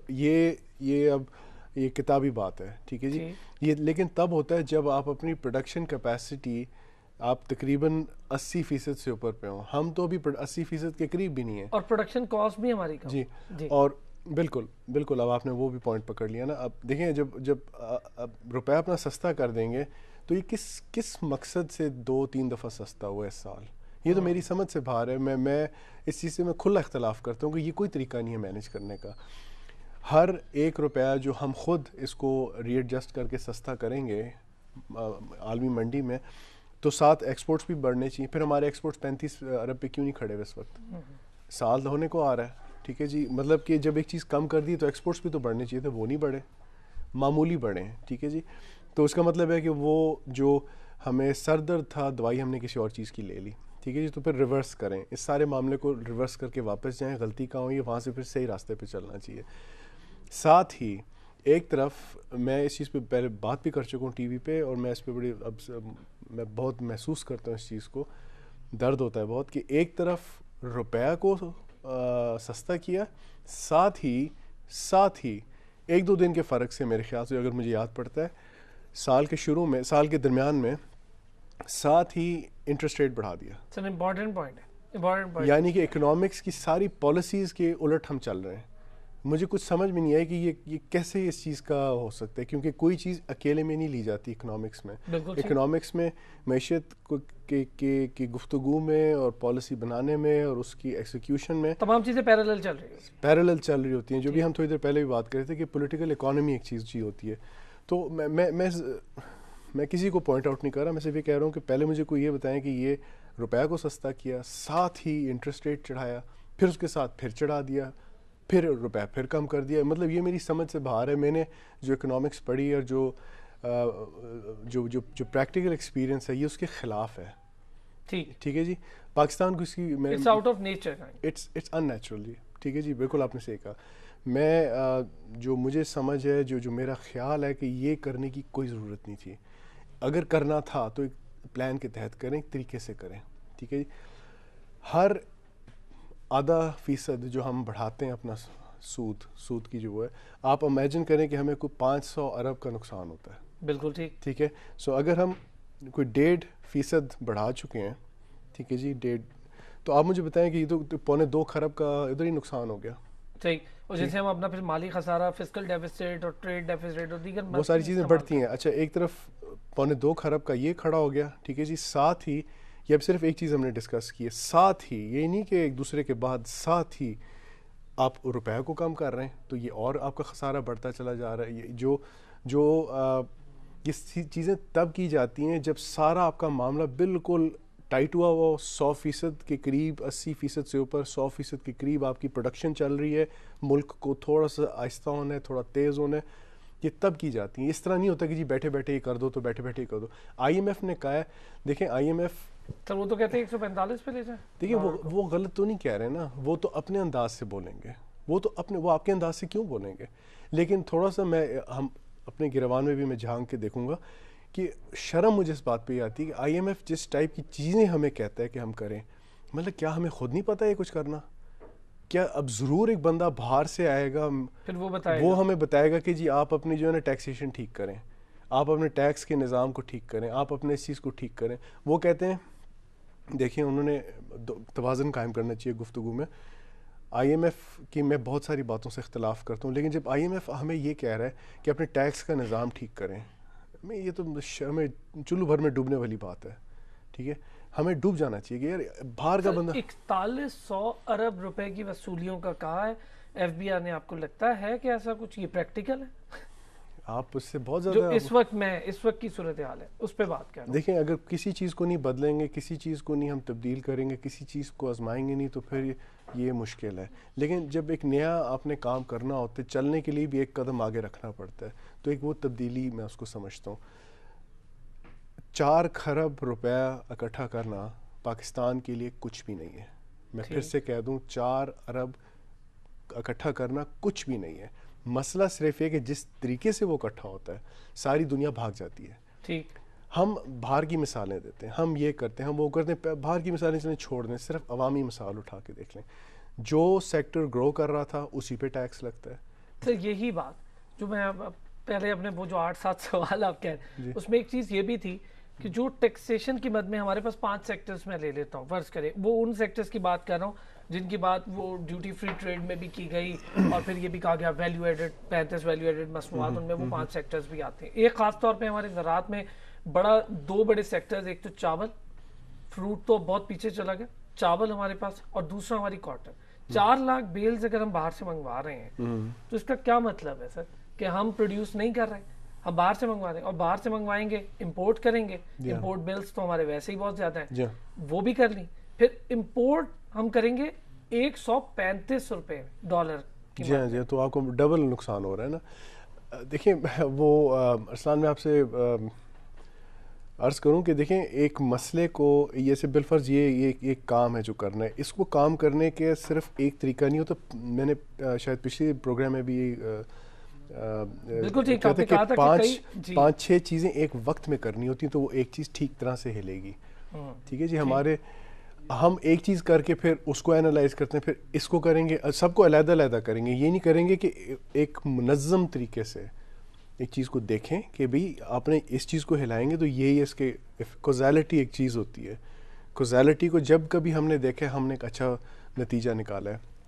ये किताबी बात है, ठीक है जी। ये लेकिन तब होता है जब आप अपनी प्रोडक्शन कैपेसिटी आप तकरीबन 80% से ऊपर पे हो। हम तो अभी 80% के करीब भी नहीं है, और प्रोडक्शन कॉस्ट भी हमारी कम। जी। और बिल्कुल अब आपने वो भी पॉइंट पकड़ लिया ना। अब देखें, जब रुपया अपना सस्ता कर देंगे तो ये किस मकसद से 2-3 दफ़ा सस्ता हुआ इस साल, ये तो मेरी समझ से बाहर है। मैं इस चीज़ से मैं खुला इख्तलाफ करता हूँ कि ये कोई तरीका नहीं है मैनेज करने का। हर 1 रुपया जो हम खुद इसको रीएडजस्ट करके सस्ता करेंगे आलमी मंडी में, तो साथ एक्सपोर्ट्स भी बढ़ने चाहिए। फिर हमारे एक्सपोर्ट्स 35 अरब पे क्यों नहीं खड़े हुए इस वक्त? साल होने को आ रहा है, ठीक है जी। मतलब कि जब एक चीज़ कम कर दी तो एक्सपोर्ट्स भी तो बढ़ने चाहिए थे, वो नहीं बढ़े, मामूली बढ़े, ठीक है जी। तो उसका मतलब है कि वो जो हमें सर दर्द था, दवाई हमने किसी और चीज़ की ले ली, ठीक है जी। तो फिर रिवर्स करें, इस सारे मामले को रिवर्स करके वापस जाएं, गलती कहाँ हुई है वहाँ से फिर सही रास्ते पे चलना चाहिए। साथ ही एक तरफ मैं इस चीज़ पे पहले बात भी कर चुका हूँ टीवी पे, और मैं इस पे मैं बहुत महसूस करता हूँ इस चीज़ को, दर्द होता है बहुत कि एक तरफ रुपया को सस्ता किया, साथ ही 1-2 दिन के फ़र्क से मेरे ख्याल से, अगर मुझे याद पड़ता है, साल के शुरू में, साल के दरमियान में, साथ ही इंटरेस्ट रेट बढ़ा दिया। सर, इम्पॉर्टेंट पॉइंट है, इम्पॉर्टेंट पॉइंट। यानी कि इकोनॉमिक्स की सारी पॉलिसीज़ के उलट हम चल रहे हैं। مجھے کچھ سمجھ میں نہیں آیا کہ یہ کیسے اس چیز کا ہو سکتا ہے، کیونکہ کوئی چیز اکیلے میں نہیں لی جاتی اکنامکس میں. اکنامکس میں معیشت کی گفتگو میں اور پالیسی بنانے میں اور اس کی ایکسیکیوشن میں تمام چیزیں پیرالل چل رہی ہوتی ہیں. جو بھی ہم تھوڑی دیر پہلے بھی بات کر رہے تھے کہ پولیٹیکل اکانومی ایک چیز ہوتی ہے. تو میں کسی کو پوائنٹ آؤٹ نہیں کر رہا، میں صرف یہ کہہ رہا ہوں کہ پہلے مجھے کوئی یہ بتائیں کہ یہ روپیہ کو سستا کیا، ساتھ ہی انٹرسٹ ریٹ چڑھایا، پھر اس کے ساتھ پھر چڑھا دیا، پھر روپیہ پھر کم کر دیا. مطلب یہ میری سمجھ سے باہر ہے. میں نے جو اکنامکس پڑھی اور جو پریکٹیکل ایکسپیرینس ہے یہ اس کے خلاف ہے. ٹھیک ہے جی. پاکستان کو اس کی it's out of nature, it's in natural جی. ٹھیک ہے جی، بالکل آپ نے صحیح کہا. میں جو مجھے سمجھ ہے، جو میرا خیال ہے کہ یہ کرنے کی کوئی ضرورت نہیں تھی. اگر کرنا تھا تو ایک پلان کے تحت کریں، ایک طریقے سے کریں. ٹھیک ہے جی. ہر %.5 جو ہم بڑھاتے ہیں اپنا سود کی جو ہے، آپ امیجن کریں کہ ہمیں کوئی 500 ارب کا نقصان ہوتا ہے. بالکل ٹھیک ہے. سو اگر ہم کوئی 1.5% بڑھا چکے ہیں، ٹھیک ہے جی، تو آپ مجھے بتائیں کہ یہ تو 2.25 خرب کا ادھر ہی نقصان ہو گیا. صحیح. اور جیسے ہم اپنا پھر مالی خسارہ، فسکل ڈیفیسٹ اور ٹریڈ ڈیفیسٹ اور دیگر وہ ساری چیزیں بڑھتی ہیں. اچھا، ایک طرف 2.25 خرب کا یہ کھڑا ہو گیا. ٹھیک ہے جی. ساتھ ہی یہ اب صرف ایک چیز ہم نے ڈسکس کی ہے، ساتھ ہی یہ نہیں کہ ایک دوسرے کے بعد، ساتھ ہی آپ روپے کو کم کر رہے ہیں تو یہ اور آپ کا خسارہ بڑھتا چلا جا رہا ہے. یہ چیزیں تب کی جاتی ہیں جب سارا آپ کا معاملہ بالکل ٹائٹ ہوا ہوا 100% کے قریب، 80% سے اوپر، 100% کے قریب آپ کی پروڈکشن چل رہی ہے، ملک کو تھوڑا سا آہستہ ہونا ہے، تھوڑا تیز ہونا ہے. یہ تب کی جاتی ہیں. اس طرح نہیں ہوتا کہ جی بیٹھے بیٹھے ہی کر دو تو بیٹھے بیٹھے ہی کر دو. IMF نے کہا ہے، دیکھیں IMF سر وہ تو کہتے ہیں 145 پہ لے جائیں. دیکھیں وہ غلط تو نہیں کہہ رہے نا، وہ تو اپنے انداز سے بولیں گے. وہ آپ کے انداز سے کیوں بولیں گے؟ لیکن تھوڑا سا ہم اپنے گروان میں بھی میں جھانک کے دیکھوں گا کہ شرم مجھے اس بات پہ آتی ہے کہ IMF جس ٹائپ کی چیزیں ہمیں کہتا ہے کہ ہم کریں، مطلب کیا ہمیں خود نہیں پتہ یہ کچھ کرنا؟ کیا اب ضرور ایک بندہ باہر سے آئے گا، پھر وہ ہمیں بتائے گا کہ جی آپ اپنی جو ہے نا ٹیکسیشن ٹھیک کریں، آپ اپنے ٹیکس کے نظام کو ٹھیک کریں، آپ اپنے اس چیز کو ٹھیک کریں. وہ کہتے ہیں، دیکھیں انہوں نے توازن قائم کرنا چاہیے گفتگو میں. IMF کی میں بہت ساری باتوں سے اختلاف کرتا ہوں، لیکن جب IMF ہمیں یہ کہہ رہا ہے کہ اپنے ٹیکس کا نظام ٹھیک کریں، یہ تو ہمیں چلو بھر میں ڈوبنے والی بات ہے. ٹھیک ہے، ہمیں ڈوب جانا چاہیے کہ یار باہر کا بندہ 4100 ارب روپے کی وصولیوں کا کہا ہے FBI نے. آپ کو لگتا ہے کہ ایسا کچھ یہ پریکٹیکل ہے؟ آپ اس سے بہت زیادہ جو اس وقت کی صورتحال ہے اس پہ بات کریں. دیکھیں، اگر کسی چیز کو نہیں بدلیں گے، کسی چیز کو نہیں ہم تبدیل کریں گے، کسی چیز کو آزمائیں گے نہیں، تو پھر یہ مشکل ہے. لیکن جب ایک نیا آپ نے کام کرنا ہوتا ہے، چلنے کے لیے بھی ایک قدم آگے رکھنا پڑتا ہے، تو ایک وہ تبدیلی میں اس کو سمجھتا ہوں. 4 خرب روپیہ اکٹھا کرنا پاکستان کے لیے کچھ بھی نہیں ہے. میں پھر سے کہہ دوں، 4 ارب اکٹھا کرنا کچھ بھی نہیں ہے. مسئلہ صرف یہ کہ جس طریقے سے وہ اکٹھا ہوتا ہے ساری دنیا بھاگ جاتی ہے. ٹھیک، ہم باہر کی مثالیں دیتے ہیں، ہم یہ کرتے ہیں، ہم وہ کرتے ہیں. باہر کی مثالیں چلیں چھوڑ دیں، صرف عوامی مثال اٹھا کے دیکھ لیں. جو سیکٹر گرو کر رہا تھا اسی پہ ٹیکس لگتا ہے. سر یہی بات جو میں پہلے اپنے وہ جو 8-7 سوال آپ کہہ رہے ہیں، اس میں ایک چیز یہ بھی تھی کہ جو ٹیکسیشن کی مد میں ہمارے پاس 5 سیکٹرز میں لے لیتا ہوں، فرض کریں وہ ان سیکٹرز کی بات کر رہا ہوں جن کی بات وہ ڈیوٹی فری ٹریڈ میں بھی کی گئی، اور پھر یہ بھی کہا گیا ویلیو ایڈڈ 35 ویلیو ایڈڈ مصنوعات، ان میں وہ 5 سیکٹرز بھی آتے ہیں. ایک خاص طور پہ ہمارے زراعت میں 2 بڑے سیکٹرز، ایک تو چاول، فروٹ تو بہت پیچھے چلا گیا، چاول ہمارے پاس، اور دوسرا ہماری کاٹن. 4 لاکھ بیلز اگر ہم باہر سے منگوا رہے ہیں تو اس کا کیا مطلب ہے سر؟ کہ ہم پروڈیوس نہیں کر رہے، ہم باہر سے منگوا رہے ہیں، اور باہر سے منگوائیں گے امپورٹ کریں گے. امپورٹ بلز تو ہمارے ویسے ہی بہت زیادہ ہیں، وہ بھی کر لیں. پھر امپورٹ ہم کریں گے 135 روپے ڈالر. جی، تو آپ کو ڈبل نقصان ہو رہا ہے نا. دیکھیں، وہ ارسلان، میں آپ سے عرض کروں کہ دیکھیں، ایک مسئلے کو یہ سے بالفرض یہ ایک کام ہے جو کرنا ہے، اس کو کام کرنے کے صرف ایک طریقہ نہیں ہوتا. میں نے شاید پچھلے پروگرام میں بھی کہتے کہ 5-6 چیزیں ایک وقت میں کرنی ہوتی ہیں تو وہ ایک چیز ٹھیک طرح سے ہلے گی. ٹھیک ہے جی. ہم ایک چیز کر کے پھر اس کو اینالائز کرتے ہیں، پھر اس کو کریں گے، سب کو علیحدہ علیحدہ کریں گے. یہ نہیں کریں گے کہ ایک منظم طریقے سے ایک چیز کو دیکھیں کہ بھئی آپ نے اس چیز کو ہلائیں گے تو یہی اس کے کوزیلٹی ایک چیز ہوتی ہے. کوزیلٹی کو جب کبھی ہم نے دیکھا، ہم نے ایک اچھا نتیجہ نکالا ہے.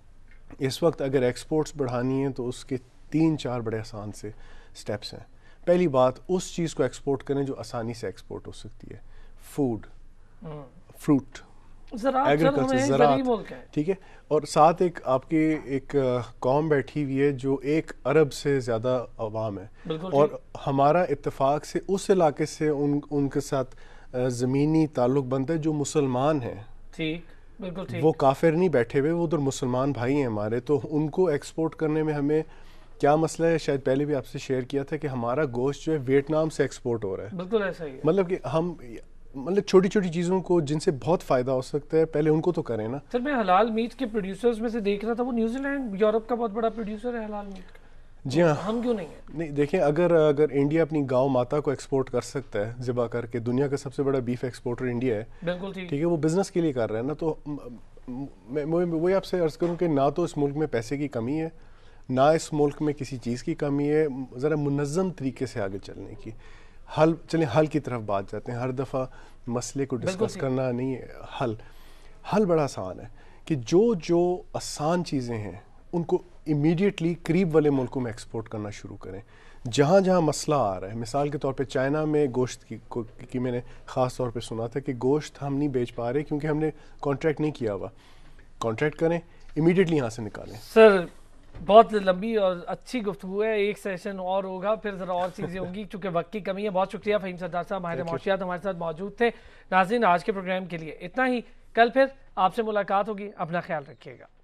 اس وقت اگر ایکسپورٹس بڑھانی ہیں تو اس کے 3-4 بڑے آسان سے سٹیپس ہیں. پہلی بات، اس چیز کو ایکسپورٹ کریں جو آسانی سے ایکسپورٹ ہو سکتی ہے. فوڈ، فروٹ، ایگریکلچر، زراعت، ٹھیک ہے. اور ساتھ ایک آپ کی ایک قوم بیٹھی ہوئی ہے جو 1 ارب سے زیادہ عوام ہے، اور ہمارا اتفاق سے اس علاقے سے ان کے ساتھ زمینی تعلق بنتا ہے جو مسلمان ہیں. ٹھیک، بالکل ٹھیک. وہ کافر نہیں بیٹھے ہوئے، وہ ادھر مسلمان بھائی ہیں ہمارے. تو ان کو ایکسپورٹ کرنے میں ہمیں کیا مسئلہ ہے، شاید پہلے بھی آپ سے شیئر کیا تھا کہ ہمارا گوشت جو ہے ویتنام سے ایکسپورٹ ہو رہا ہے. بالکل ایسا ہی ہے. مطلب کہ ہم چھوٹی چھوٹی چیزوں کو جن سے بہت فائدہ ہو سکتا ہے پہلے ان کو تو کریں نا. سر میں حلال میٹ کے پروڈیوسرز میں سے دیکھ رہا تھا، وہ نیوزی لینڈ یورپ کا بہت بڑا پروڈیوسر ہے حلال میٹ کا. جی ہاں. ہم کیوں نہیں ہیں؟ نہیں دیکھیں، اگر انڈیا اپنی گاؤں ماتا کو ایکسپورٹ کر سکتا ہے ذبح کر کے، دنیا کا سب سے بڑا بیف ایکسپورٹر انڈیا ہے. بالکل ٹھیک ہے، وہ بزنس کے لیے کر رہا ہے نا. تو میں وہی آپ سے عرض کروں کہ نہ تو اس ملک میں پیسے کی کمی ہے، نہ اس ملک میں کسی چیز کی کمی ہے. ذرا منظم طریقے سے آگے چلنے کی چلیں حل کی طرف بات جاتے ہیں. ہر دفعہ مسئلے کو ڈسکس کرنا نہیں ہے. حل بڑا آسان ہے کہ جو آسان چیزیں ہیں ان کو امیڈیٹلی قریب والے ملکوں میں ایکسپورٹ کرنا شروع کریں. جہاں جہاں مسئلہ آ رہا ہے، مثال کے طور پہ چائنا میں گوشت کی میں نے خاص طور پہ سنا تھا کہ گوشت ہم نہیں بیچ پا رہے کیونکہ ہم نے کانٹریکٹ نہیں کیا ہوا. کانٹریکٹ کریں، امیڈیٹلی یہاں سے نکالیں. سر بہت لمبی اور اچھی گفتگو ہے، ایک سیشن اور ہوگا، پھر ذرا اور چیزیں ہوں گی چونکہ وقت کی کمی ہے. بہت شکریہ فہیم سردار صاحب، ماہر معاشیات ہمارے ساتھ موجود تھے. ناظرین، آج کے پروگرام کے لیے اتنا ہی. کل پھر آپ سے ملاقات ہوگی، اپنا خیال رکھیے گا.